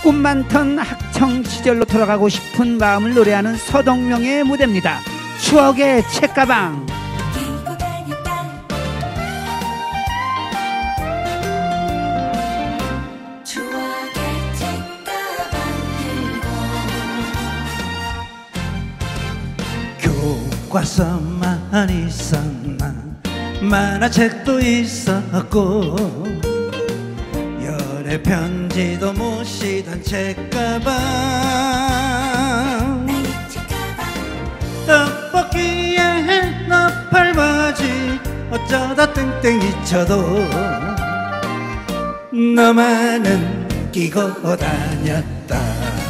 꿈 많던 학창 시절로 돌아가고 싶은 마음을 노래하는 서동명의 무대입니다. 추억의 책가방. 교과서만 있었나 만화책도 있었고 열애 편지도 모시던 책가방 떡볶이에 나팔바지 어쩌다 땡땡 잊혀도 너만은 끼고 다녔다.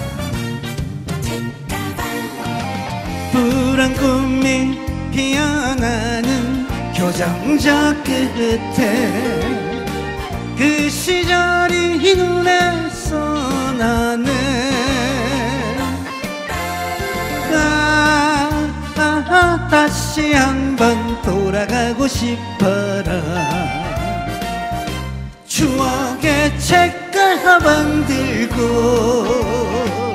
푸른 꿈이 피어나는 교정자 끝에 그 시절이 눈에서 나네. 다시 한번 돌아가고 싶어라. 추억의 책가방 들고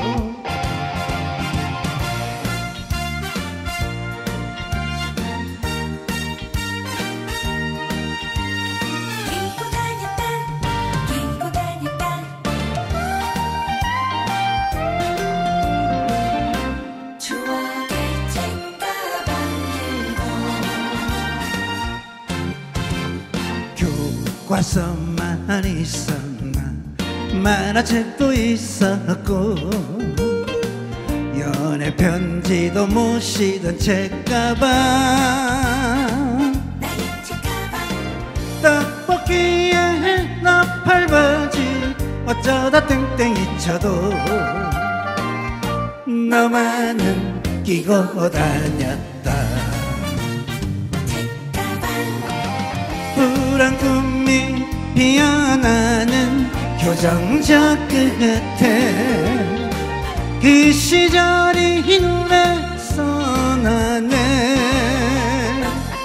교과서만 있었나 만화책도 있었고 연애 편지도 모시던 책가방 떡볶이에 나팔바지 어쩌다 땡땡 잊혀도 너만은 끼고 다녔다. 푸른 꿈이 피어나는 교정자 끝에 그 시절이 눈에서 나네.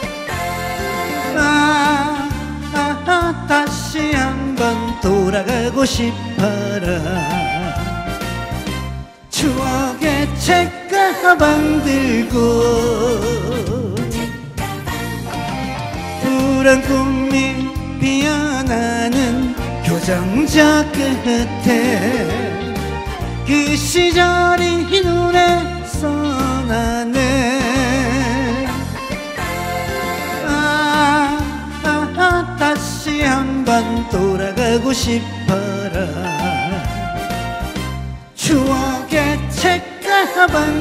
다시 한번 돌아가고 싶어라. 추억의 책가방 들고 푸른 꿈이 피어나는 교정자 끝에 그 시절이 눈에서 나네. 다시 한번 돌아가고 싶어라. 추억의 책가방